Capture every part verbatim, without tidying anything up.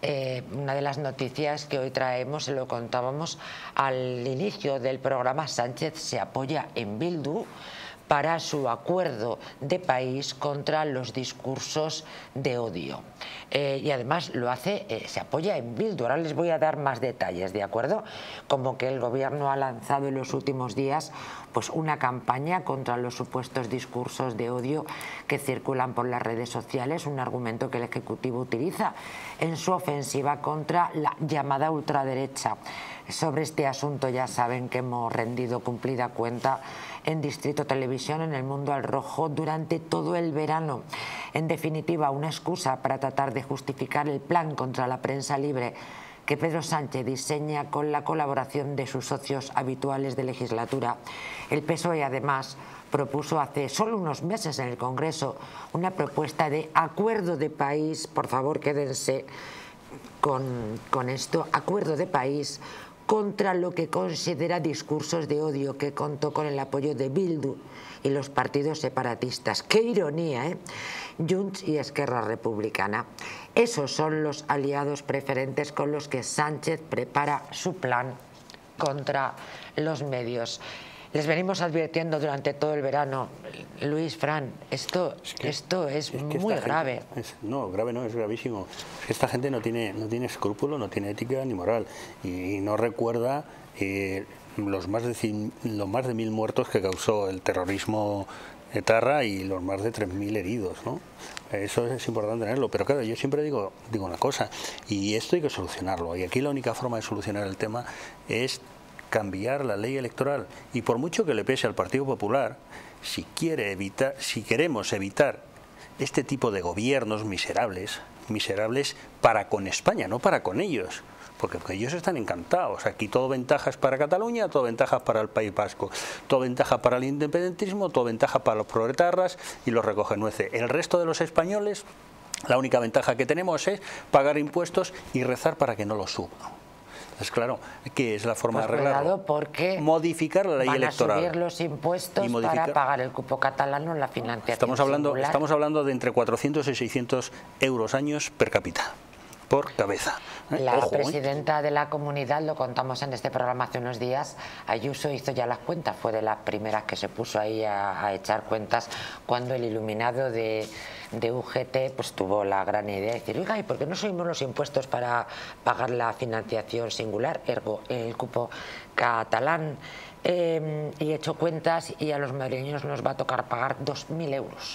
eh, una de las noticias que hoy traemos, se lo contábamos al inicio del programa, Sánchez se apoya en Bildu para su acuerdo de país contra los discursos de odio. Eh, y además lo hace, eh, se apoya en Bildu. Ahora les voy a dar más detalles, ¿de acuerdo? Como que el gobierno ha lanzado en los últimos días pues una campaña contra los supuestos discursos de odio que circulan por las redes sociales, un argumento que el Ejecutivo utiliza en su ofensiva contra la llamada ultraderecha. Sobre este asunto ya saben que hemos rendido cumplida cuenta en Distrito Televisión, en El Mundo al Rojo, durante todo el verano. En definitiva, una excusa para tratar de justificar el plan contra la prensa libre que Pedro Sánchez diseña con la colaboración de sus socios habituales de legislatura. El P S O E, además, propuso hace solo unos meses en el Congreso una propuesta de acuerdo de país, por favor quédense con, con esto, acuerdo de país contra lo que considera discursos de odio, que contó con el apoyo de Bildu y los partidos separatistas. ¡Qué ironía, eh! Junts y Esquerra Republicana. Esos son los aliados preferentes con los que Sánchez prepara su plan contra los medios. Les venimos advirtiendo durante todo el verano, Luis, Fran, esto es, que, esto es, es que muy grave. Gente, es, no, grave no, es gravísimo. Es que esta gente no tiene, no tiene escrúpulo, no tiene ética ni moral y, y no recuerda eh, los, más de, los más de mil muertos que causó el terrorismo etarra y los más de tres mil heridos, ¿no? Eso es importante tenerlo, pero claro, yo siempre digo, digo una cosa, y esto hay que solucionarlo, y aquí la única forma de solucionar el tema es cambiar la ley electoral, y por mucho que le pese al Partido Popular, si quiere evitar, si queremos evitar este tipo de gobiernos miserables, miserables para con España, no para con ellos, porque, porque ellos están encantados. Aquí todo ventajas para Cataluña, todo ventajas para el País Vasco, todo ventaja para el independentismo, todo ventaja para los proetarras y los recogenueces. El resto de los españoles, la única ventaja que tenemos es pagar impuestos y rezar para que no los suban. Es claro, que es la forma pues de arreglarlo. Porque modificar la ley van electoral. A subir los impuestos modificar... para pagar el cupo catalán en la financiación. Estamos hablando, singular. estamos hablando de entre cuatrocientos y seiscientos euros años per cápita, por cabeza. ¿Eh? La Ojo, presidenta ¿eh? de la comunidad, lo contamos en este programa hace unos días, Ayuso hizo ya las cuentas, fue de las primeras que se puso ahí a, a echar cuentas cuando el iluminado de, de U G T pues tuvo la gran idea de decir, oiga, ¿y por qué no subimos los impuestos para pagar la financiación singular, ergo el cupo catalán? Eh, y he hecho cuentas y a los madrileños nos va a tocar pagar dos mil euros.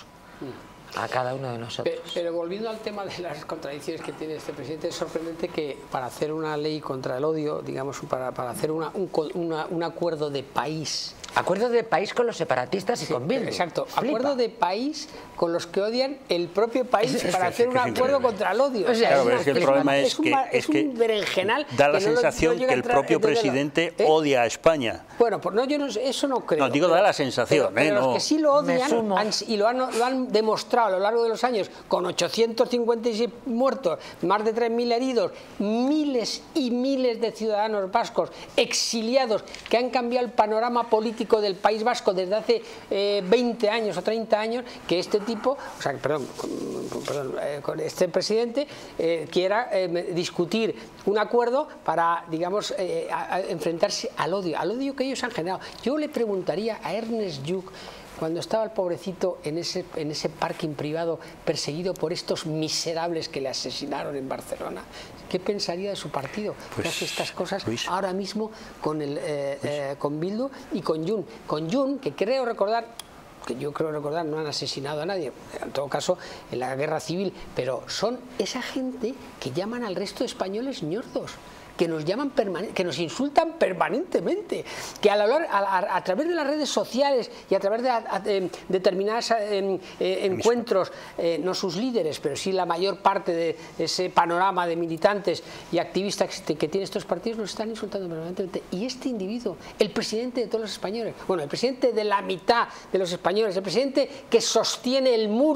A cada uno de nosotros. Pero, pero volviendo al tema de las contradicciones que tiene este presidente, es sorprendente que para hacer una ley contra el odio, digamos, para, para hacer una, un, una, un acuerdo de país... Acuerdo de país con los separatistas y sí, con Bildu. Exacto, Flipa. Acuerdo de país con los que odian el propio país es, para es hacer un acuerdo contra el odio. O sea, claro, es, es que el problema es, es que, es un berenjenal da la que no sensación no que el propio presidente ¿eh? odia a España. Bueno, pues no, yo no, eso no creo. No, digo, da la sensación. Pero, ¿eh? pero no. los que sí lo odian han, y lo han, lo han demostrado a lo largo de los años con ochocientos cincuenta y seis muertos, más de tres mil heridos, miles y miles de ciudadanos vascos exiliados que han cambiado el panorama político del País Vasco desde hace eh, veinte años o treinta años, que este tipo, o sea, perdón, perdón eh, con este presidente eh, quiera eh, discutir un acuerdo para, digamos, eh, a, a enfrentarse al odio, al odio que ellos han generado. Yo le preguntaría a Ernest Lluch, cuando estaba el pobrecito en ese, en ese parking privado perseguido por estos miserables que le asesinaron en Barcelona, ¿qué pensaría de su partido? Pues, que hace estas cosas Luis. ahora mismo con, el, eh, eh, con Bildu y con Junts. Con Junts, que creo recordar, que yo creo recordar, no han asesinado a nadie, en todo caso en la guerra civil, pero son esa gente que llaman al resto de españoles ñordos, que nos llaman que nos insultan permanentemente, que a, la, a, a, a través de las redes sociales y a través de a, a, de determinados eh, eh, encuentros, eh, no sus líderes, pero sí la mayor parte de ese panorama de militantes y activistas que, que tienen estos partidos, nos están insultando permanentemente. Y este individuo, el presidente de todos los españoles, bueno, el presidente de la mitad de los españoles, el presidente que sostiene el muro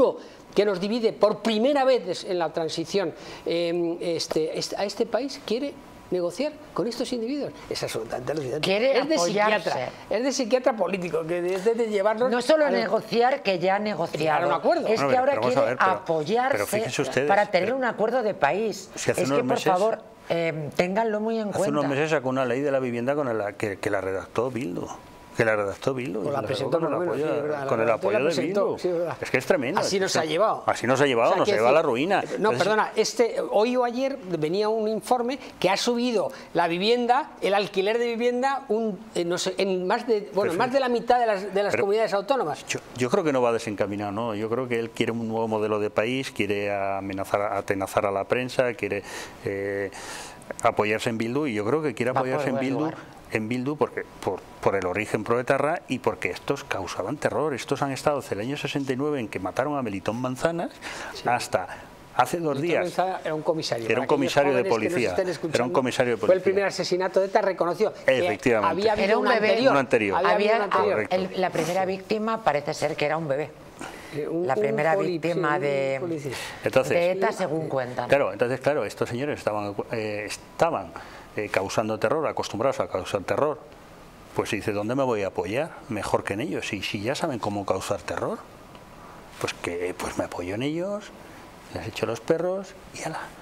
que nos divide por primera vez en la transición eh, este, este, a este país, quiere negociar con estos individuos. Es absolutamente alucinante. Quiere es de apoyarse. psiquiatra, es de psiquiatra político, que es de, de llevarlos... No solo a negociar, que ya ha negociado, un acuerdo. es Bueno, que ahora pero vamos quiere a ver, pero- apoyarse pero fíjense ustedes, para tener pero- un acuerdo de país. Si hace es que, unos por meses- favor, eh, ténganlo muy en Hace cuenta. unos meses sacó una ley de la vivienda con el, que, que la redactó Bildu. Que la redactó Bildu. Pues la y presentó con el por lo menos, apoyo, sí, verdad, con la el redactó y la apoyo de presentó, Bildu. sí, verdad. Es que es tremendo. Así nos ha llevado. Así nos ha llevado, O sea, nos ha quiero llevado a la decir, ruina. No, Entonces, perdona, este, hoy o ayer venía un informe que ha subido la vivienda, el alquiler de vivienda, un, eh, no sé, en más de, bueno, Pero- más de la mitad de las, de las pero- comunidades autónomas. Yo, yo creo que no va desencaminado, ¿no? Yo creo que él quiere un nuevo modelo de país, quiere amenazar, atenazar a la prensa, quiere eh, apoyarse en Bildu, y yo creo que quiere Va por apoyarse en buen Bildu, lugar. en Bildu porque, por, por el origen proetarra y porque estos causaban terror. Estos han estado desde el año sesenta y nueve, en que mataron a Melitón Manzanas, hasta hace dos días. González era un comisario. Era un Para aquellos comisario de jóvenes que nos policía. estén escuchando, Era un comisario de Fue el policía. primer asesinato de ETA, reconoció. que Efectivamente. Había habido Era un una bebé. anterior. Un anterior. Había habido Había, una anterior. Correcto. el- la primera víctima parece ser que era un bebé. Eh, un- La un primera poli- víctima sí, un de, policía. Entonces, de ETA, según cuentan. Claro, entonces, claro, estos señores estaban, eh, estaban eh, causando terror, acostumbrados a causar terror. Pues dice, ¿dónde me voy a apoyar? Mejor que en ellos. Y si ya saben cómo causar terror, pues que pues me apoyo en ellos, les echo los perros y ala.